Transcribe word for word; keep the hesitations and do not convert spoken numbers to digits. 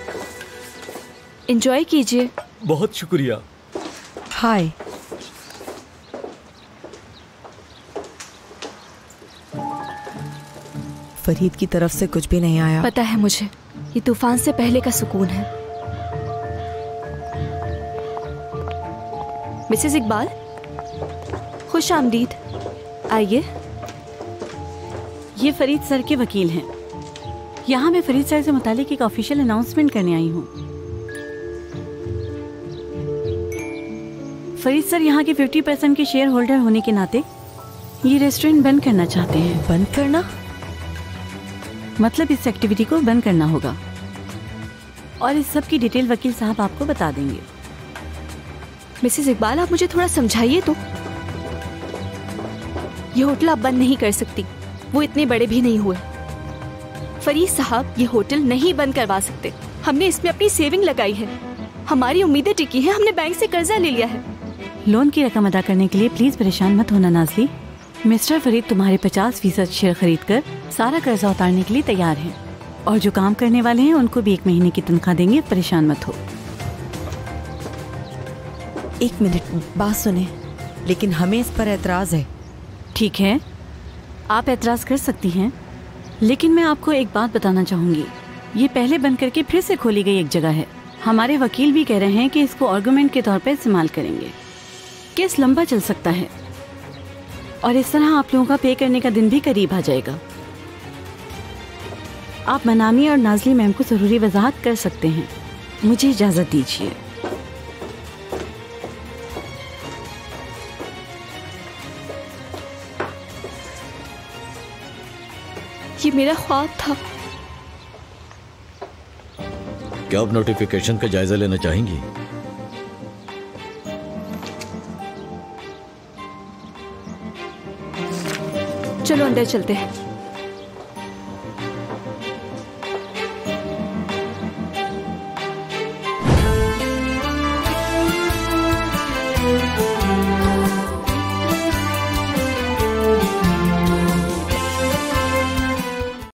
Enjoy कीजिए। बहुत शुक्रिया। हाय। फरीद की तरफ से कुछ भी नहीं आया। पता है मुझे, ये तूफान से पहले का सुकून है। मिसेस इकबाल, खुश आमदीद। आइए। ये फरीद सर के वकील हैं। यहाँ मैं फरीद सर से मुतालिक एक ऑफिशियल अनाउंसमेंट करने आई हूँ। फरीद सर यहाँ के पचास परसेंट के शेयर होल्डर होने के नाते ये रेस्टोरेंट बंद करना चाहते हैं। बंद करना मतलब इस एक्टिविटी को बंद करना होगा और इस सब की डिटेल वकील साहब आपको बता देंगे। मिसेस इकबाल, आप मुझे थोड़ा समझाइए तो। ये होटल आप बंद नहीं कर सकती, वो इतने बड़े भी नहीं हुए। फरीद साहब, ये होटल नहीं बंद करवा सकते। हमने इसमें अपनी सेविंग लगाई है, हमारी उम्मीदें टिकी हैं, हमने बैंक से कर्जा ले लिया है। लोन की रकम अदा करने के लिए प्लीज परेशान मत होना नाज़ली। मिस्टर फरीद तुम्हारे पचास फीसद शेयर खरीद कर सारा कर्जा उतारने के लिए तैयार हैं और जो काम करने वाले हैं उनको भी एक महीने की तनख्वाह देंगे। परेशान मत हो। एक मिनट, बात सुने, लेकिन हमें इस पर एतराज है। ठीक है, आप एतराज कर सकती हैं, लेकिन मैं आपको एक बात बताना चाहूँगी। ये पहले बंद करके फिर से खोली गई एक जगह है। हमारे वकील भी कह रहे हैं कि इसको आर्गुमेंट के तौर पर इस्तेमाल करेंगे। केस लंबा चल सकता है और इस तरह आप लोगों का पे करने का दिन भी करीब आ जाएगा। आप मनामी और नाज़ली मैम को ज़रूरी वजाहत कर सकते हैं। मुझे इजाज़त दीजिए। ये मेरा ख्वाब था। क्या आप नोटिफिकेशन का जायजा लेना चाहेंगी? चलो अंदर चलते हैं। Thank you.